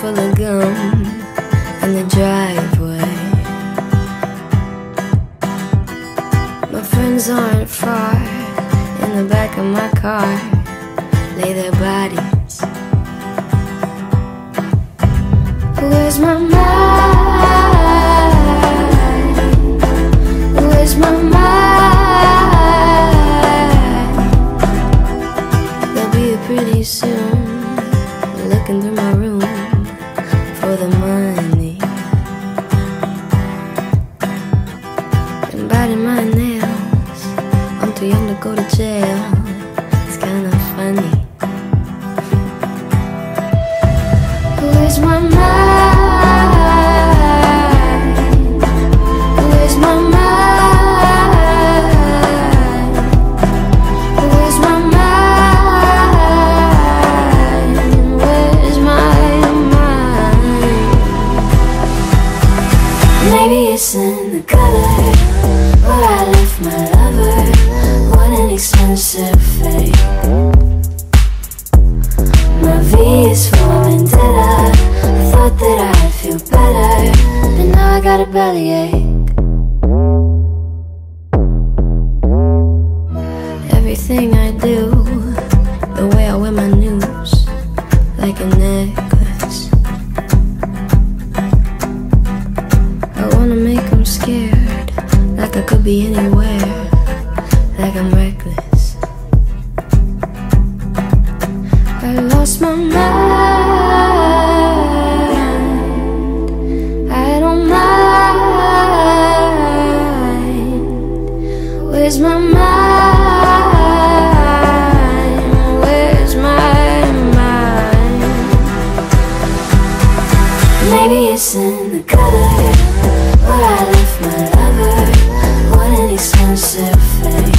full of gum in the driveway. My friends aren't far. In the back of my car lay their bodies. Where's my mind? Where's my mind? They'll be here pretty soon, looking through my room for the money and biting my nails. I'm too young to go to jail. It's kinda funny. Where's my mind? Where's my mind? Where's my mind? Where's my mind? Maybe it's in the gutter where I left my lover. What an expensive fate. My V is for vendetta. I thought that I'd feel better, but now I got a bellyache. Everything I do, the way I wear my news, like a necklace. I wanna make them scared, like I could be anywhere, like I'm reckless. I lost my mind. I don't mind. Where's my mind? Where's my mind? Maybe it's in the gutter where I left my lover. What an expensive fate.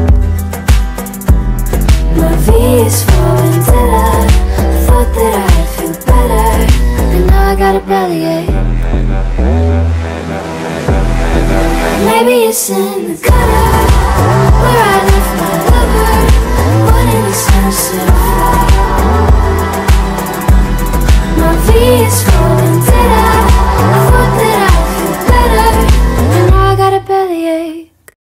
My V is for vendetta. I thought that I'd feel better, and now I got a bellyache. Maybe it's in the gutter where I left my lover. What an expensive